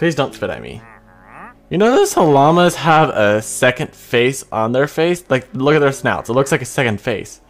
Please don't spit at me. You notice how llamas have a second face on their face? Like, look at their snouts. It looks like a second face.